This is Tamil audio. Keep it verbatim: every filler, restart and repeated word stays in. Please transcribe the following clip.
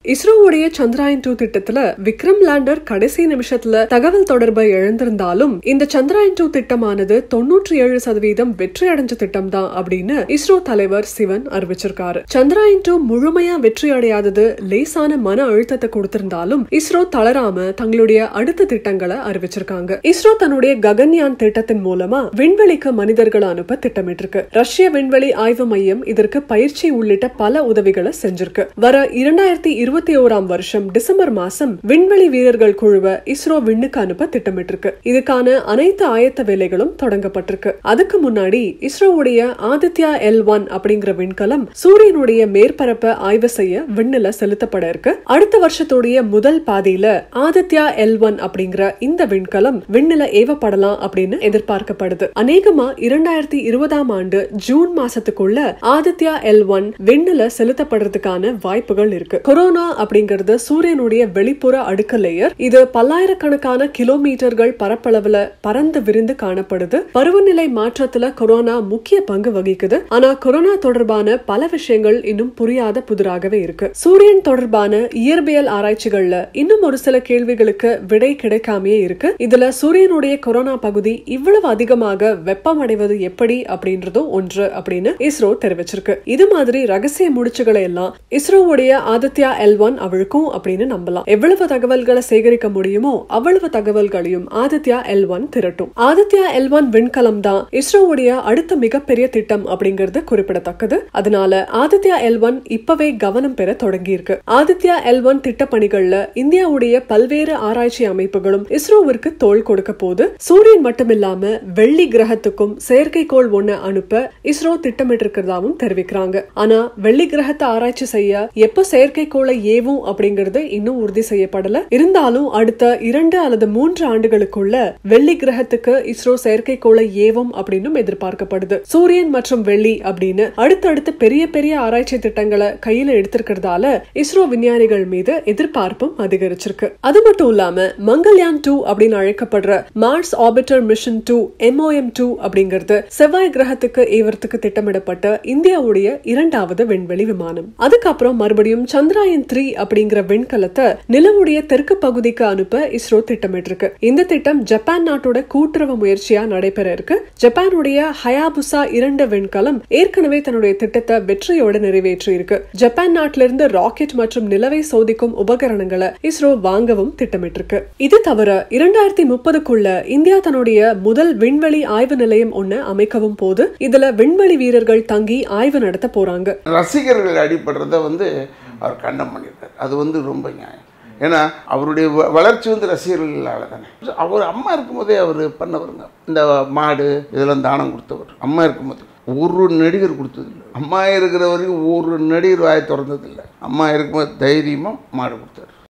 இஸ்ரோவுடைய சந்திராயன் டூ திட்டத்துல விக்ரம் லேண்டர் கடைசி நிமிஷத்துல தகவல் தொடர்பை இழந்திருந்தாலும் இந்த சந்திராயன் டூ திட்டமானது தொன்னூற்றி ஏழு சதவீதம் வெற்றி அடைஞ்ச திட்டம் தான் அப்படின்னு இஸ்ரோ தலைவர் சிவன் அறிவிச்சிருக்காரு. சந்திராயன் டூ முழுமையா வெற்றி அடையாதது லேசான மன அழுத்தத்தை கொடுத்திருந்தாலும் இஸ்ரோ தளராம தங்களுடைய அடுத்த திட்டங்களை அறிவிச்சிருக்காங்க. இஸ்ரோ தன்னுடைய ககன்யான் திட்டத்தின் மூலமா விண்வெளிக்கு மனிதர்களை அனுப்ப திட்டமிட்டிருக்கு. ரஷ்ய விண்வெளி ஆய்வு மையம் இதற்கு பயிற்சி உள்ளிட்ட பல உதவிகளை செஞ்சிருக்கு. வர இரண்டாயிரத்தி இருபத்தி ஓராம் வருஷம் டிசம்பர் மாசம் விண்வெளி வீரர்கள் குழுவை இஸ்ரோ விண்ணுக்கு அனுப்ப திட்டமிட்டிருக்கு. இதுக்கான அனைத்து ஆயத்த வேலைகளும் தொடங்கப்பட்டிருக்கு. அதுக்கு முன்னாடி இஸ்ரோவுடைய ஆதித்யா எல் ஒன் அப்படிங்கிற விண்கலம் சூரியனுடைய மேற்பரப்பை ஆய்வு செய்ய விண்ணுல செலுத்தப்பட இருக்கு. அடுத்த வருஷத்துடைய முதல் பாதியில ஆதித்யா எல் ஒன் அப்படிங்கிற இந்த விண்கலம் விண்ணுல ஏவப்படலாம் அப்படின்னு எதிர்பார்க்கப்படுது. அநேகமா இரண்டாயிரத்தி இருபதாம் ஆண்டு ஜூன் மாசத்துக்குள்ள ஆதித்யா எல் ஒன் விண்ணுல செலுத்தப்படுறதுக்கான வாய்ப்புகள் இருக்கு. கொரோனா அப்படிங்கிறது சூரியனுடைய வெளிப்புற அடுக்கு லேயர். இது பல்லாயிரக்கணக்கான கிலோமீட்டர்கள் பரப்பளவுல பறந்து விரிந்து காணப்படுது. பருவநிலை மாற்றத்துல கொரோனா முக்கிய பங்கு வகிக்குது. ஆனா கொரோனா தொடர்பான பல விஷயங்கள் இன்னும் புரியாத புதிராகவே இருக்கு. சூரியன் தொடர்பான இயற்பியல் ஆராய்ச்சிகள்ல இன்னும் ஒரு சில கேள்விகளுக்கு விடை கிடைக்காமே இருக்கு. இதுல சூரியனுடைய கொரோனா பகுதி இவ்வளவு அதிகமாக வெப்பமடைவது எப்படி அப்படின்றதும் ஒன்று அப்படின்னு இஸ்ரோ தெரிவிச்சிருக்கு. இது மாதிரி ரகசிய முடிச்சுகளை எல்லாம் இஸ்ரோவுடைய ஆதித்யா எல் ஒன் அவளுக்கும் அப்படின்னு நம்பலாம். எவ்வளவு தகவல்களை சேகரிக்க முடியுமோ அவ்வளவு தகவல்களையும் ஆதித்யா எல் ஒன் திரட்டும். ஆதித்யா எல் ஒன் விண்கலம் தான் இஸ்ரோவுடைய அடுத்த மிகப்பெரிய திட்டம் அப்படிங்கிறது குறிப்பிடத்தக்கது. அதனால ஆதித்யா எல் ஒன் இப்பவே கவனம் பெற தொடங்கி இருக்கு. ஆதித்யா எல் ஒன் திட்ட பணிகள்ல இந்தியாவுடைய பல்வேறு ஆராய்ச்சி அமைப்புகளும் இஸ்ரோவிற்கு தோள் கொடுக்க போது சூரியன் மட்டுமில்லாம வெள்ளி கிரகத்துக்கும் செயற்கைக்கோள் ஒண்ணு அனுப்ப இஸ்ரோ திட்டமிட்டிருக்கிறதாவும் தெரிவிக்கிறாங்க. ஆனா வெள்ளி கிரகத்தை ஆராய்ச்சி செய்ய எப்ப செயற்கைக்கோளை ஏவும் அப்படிங்கறது இன்னும் உறுதி செய்யப்படல. இருந்தாலும் அடுத்த இரண்டு அல்லது மூன்று ஆண்டுகளுக்குள்ள வெள்ளி கிரகத்துக்கு இஸ்ரோ செயற்கைக்கோளை ஏவும் அப்படின்னு எதிர்பார்க்கப்படுது. சூரியன் மற்றும் வெள்ளி அப்படின்னு அடுத்தடுத்து பெரிய பெரிய ஆராய்ச்சி திட்டங்களை கையில எடுத்திருக்கிறதால இஸ்ரோ விஞ்ஞானிகள் மீது எதிர்பார்ப்பும் அதிகரிச்சிருக்கு. அது மட்டும் இல்லாம மங்கள்யான் டூ அப்படின்னு அழைக்கப்படுற Mars orbiter mission two M O M two அப்படிங்கிறது செவ்வாய் கிரகத்துக்கு ஏவறதுக்கு திட்டமிடப்பட்ட இந்தியாவுடைய இரண்டாவது விண்வெளி விமானம். அதுக்கப்புறம் மறுபடியும் சந்திராயன் த்ரீ அப்படிங்கிற விண்கலத்தை நிலவுடைய தெற்கு பகுதிக்கு அனுப்ப இஸ்ரோ திட்டமிட்டிருக்கு. இந்த திட்டம் ஜப்பான் நாட்டோட கூட்டுறவு முயற்சியா நடைபெற இருக்கு. ஜப்பானுடைய ஹயாபுசா இரண்டு விண்கலம் ஏற்கனவே தன்னுடைய திட்டத்தை வெற்றியோட நிறைவேற்றி இருக்கு. ஜப்பான் நாட்டிலிருந்து ராக்கெட் மற்றும் நிலவை சோதிக்கும் உபகரணங்களை இஸ்ரோ வாங்கவும் திட்டமிட்டிருக்கு. இது தவிர இரண்டாயிரத்தி முப்பதுக்குள்ள இந்தியா தன்னுடைய முதல் விண்வெளி ஆய்வு நிலையம் ஒண்ணு அமைக்கவும் போது இதுல விண்வெளி வீரர்கள் தங்கி ஆய்வு நடத்த போறாங்க. ரசிகர்கள் அடிப்படுறத வந்து அவர் கண்டம் பண்ணியிருக்காரு. அது வந்து ரொம்ப நியாயம். ஏன்னா அவருடைய வளர்ச்சி வந்து ரசிகர்களால் தானே. அவர் அம்மா இருக்கும்போதே அவர் பண்ணவருங்க. இந்த மாடு இதெல்லாம் தானம் கொடுத்தவர் அம்மா இருக்கும்போது ஒரு நடிகர் கொடுத்ததில்லை. அம்மா இருக்கிற வரைக்கும் ஒரு நடிகர் வாயை திறந்ததில்லை. அம்மா இருக்கும்போது தைரியமாக மாடு கொடுத்தாரு.